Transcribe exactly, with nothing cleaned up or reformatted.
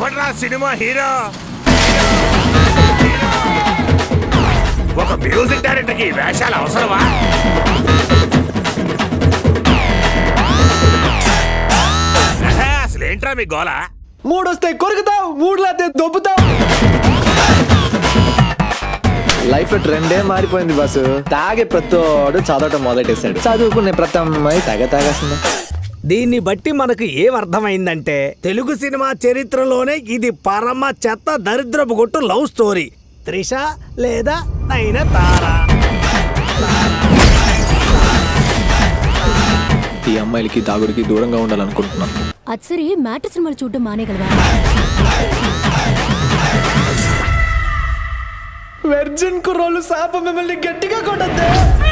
ఎవడ్రా cinema hero? ఒక music director కి వేషాలు అవసరమా? అసలు ఏంట్రా మీ గోల? మూడు వస్తే కొరుకుతావు, మూడు లేతే దొబ్బుతావు. లైఫ్ లో ట్రెండే మారిపోయింది బాసు. తాగే ప్రతోడు చదవటం మొదలెట్టేశాడు, చదువుకునే ప్రతి అమ్మాయి తాగ తాగేస్తుంది. దీన్ని బట్టి మనకు ఏమర్థమైందంటే తెలుగు సినిమా చరిత్రలోనే ఇది పరమ చెత్త దరిద్రపు కొట్టు లవ్ స్టోరీ. త్రిష లేదా నయనతార. ఈ అమ్మాయిలకి తాగుడికి దూరంగా ఉండాలనుకుంటున్నాను. అది సరే, మ్యాటర్ సినిమాలు చూడడం మానేగలవా? వెర్జిన్ కుర్రోళ్ళు శాప మిమ్మల్ని గట్టిగా కొట్టద్దే.